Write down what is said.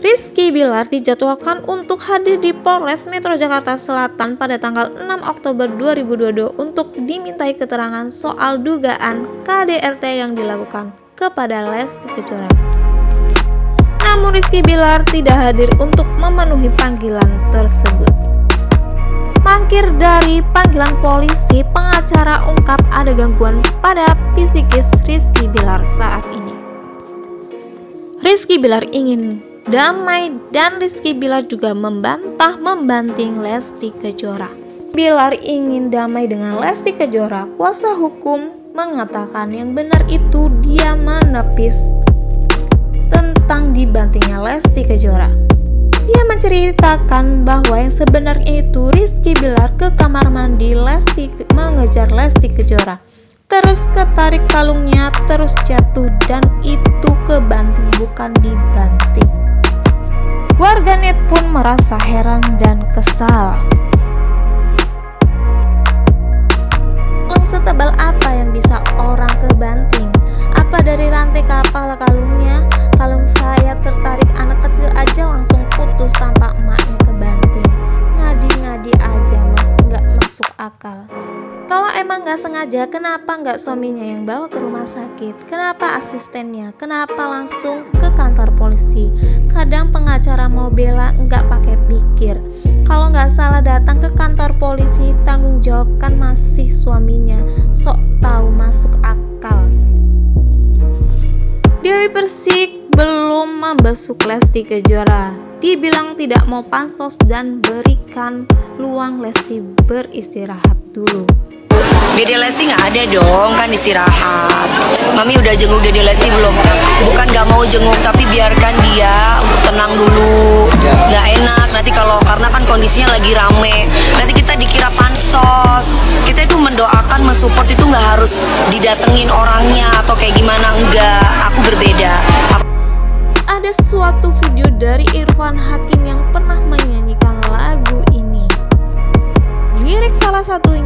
Rizky Bilar dijadwalkan untuk hadir di Polres Metro Jakarta Selatan pada tanggal 6 Oktober 2022 untuk dimintai keterangan soal dugaan KDRT yang dilakukan kepada Lesti Kejora. Namun Rizky Bilar tidak hadir untuk memenuhi panggilan tersebut. Mangkir dari panggilan polisi, pengacara ungkap ada gangguan pada psikis Rizky Bilar saat ini. Rizky Bilar ingin damai dan Rizky Bilar juga membanting Lesti Kejora. Bilar ingin damai dengan Lesti Kejora. Kuasa hukum mengatakan yang benar itu dia menepis tentang dibantingnya Lesti Kejora. Dia menceritakan bahwa yang sebenarnya itu Rizky Bilar ke kamar mandi Lesti mengejar Lesti Kejora. Terus ketarik kalungnya, terus jatuh dan itu kebanting bukan dibanting. Warganet pun merasa heran dan kesal. Setebal apa yang bisa orang kebanting? Apa dari rantai kapal kalungnya? Kalau saya tertarik anak kecil aja langsung putus tanpa emaknya kebanting. Ngadi-ngadi aja mas, nggak masuk akal. Kalau emang nggak sengaja, kenapa nggak suaminya yang bawa ke rumah sakit? Kenapa asistennya? Kenapa langsung ke kantor polisi? Kadang pengacara mau bela nggak pakai pikir. Kalau nggak salah datang ke kantor polisi, tanggung jawab kan masih suaminya. Sok tahu masuk akal. Dewi Persik belum membesuk Lesti Kejora. Dibilang tidak mau pansos dan berikan luang Lesti beristirahat dulu. Dede Lesti nggak ada dong, kan istirahat. Mami udah jenguk Dede Lesti belum? Bukan nggak mau jenguk, tapi biarkan dia untuk tenang dulu. Nggak enak nanti karena kan kondisinya lagi rame. Nanti kita dikira pansos. Kita itu mendoakan, mensupport itu nggak harus didatengin orangnya atau kayak gimana, enggak. Aku berbeda. Ada suatu video dari Irfan Hakim yang pernah menyanyikan lagu ini. Lirik salah satunya